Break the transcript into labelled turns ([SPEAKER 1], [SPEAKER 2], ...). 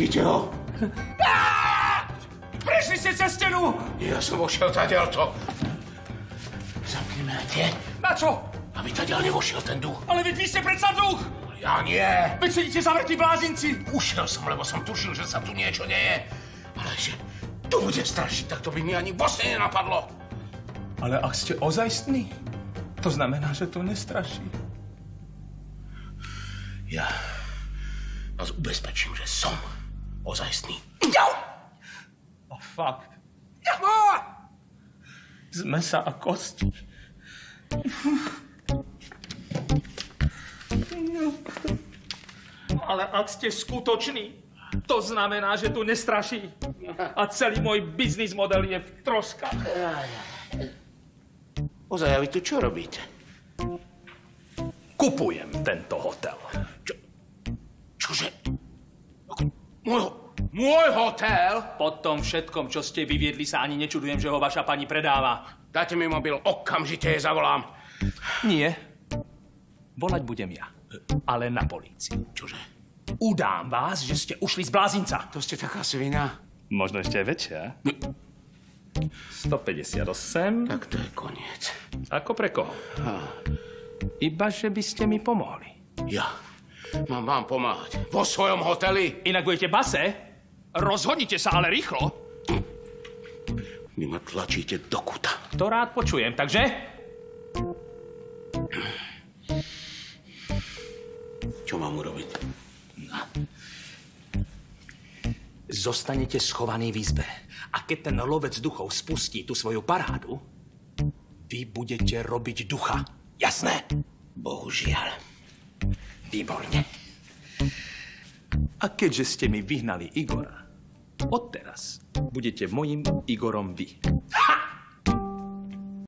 [SPEAKER 1] Vidíte ho?
[SPEAKER 2] Prešli ste cez stenu!
[SPEAKER 1] Ja som vošiel tadiaľto. Zamkneme aj tie.
[SPEAKER 2] Na čo?
[SPEAKER 1] Aby tadiaľ nevošiel ten duch.
[SPEAKER 2] Ale veď vy ste predsa duch!
[SPEAKER 1] Ja nie.
[SPEAKER 2] Veď sedíte zavretí blázinci.
[SPEAKER 1] Ušiel som, lebo som tušil, že sa tu niečo deje. Ale že tu bude strašiť, tak to by mi ani vlastne nenapadlo.
[SPEAKER 2] Ale ak ste ozajstní, to znamená, že to nestraší.
[SPEAKER 1] Ja vás ubezpečím, že som ozajstný.
[SPEAKER 2] A fakt. Z mesa a kosti. Ale ak ste skutoční, to znamená, že tu nestraší. A celý môj biznis model je v troskách.
[SPEAKER 1] Ozaj, a vy tu čo robíte?
[SPEAKER 2] Kupujem tento hotel.
[SPEAKER 1] Čože? Môj hotel?
[SPEAKER 2] Po tom všetkom, čo ste vyviedli, sa ani nečudujem, že ho vaša pani predáva.
[SPEAKER 1] Dajte mi mobil, okamžite je zavolám.
[SPEAKER 2] Nie. Volať budem ja. Ale na políciu.
[SPEAKER 1] Čože?
[SPEAKER 2] Udám vás, že ste ušli z blázinca.
[SPEAKER 1] To ste taká svina.
[SPEAKER 2] Možno ešte aj väčšia. 158.
[SPEAKER 1] Tak to je koniec.
[SPEAKER 2] Ako pre koho? Iba, že by ste mi pomohli.
[SPEAKER 1] Ja mám vám pomáhať. Vo svojom hoteli.
[SPEAKER 2] Inak budete base? Rozhodnite sa ale rýchlo.
[SPEAKER 1] Vy ma tlačíte do kuta.
[SPEAKER 2] To rád počujem, takže...
[SPEAKER 1] Čo mám urobiť?
[SPEAKER 2] Zostanete schovaní v izbe. A keď ten lovec duchov spustí tú svoju parádu, vy budete robiť ducha. Jasné?
[SPEAKER 1] Bohužiaľ.
[SPEAKER 2] Výborne. A keďže ste mi vyhnali Igora, odteraz budete mojím Igorom vy.
[SPEAKER 1] Ha!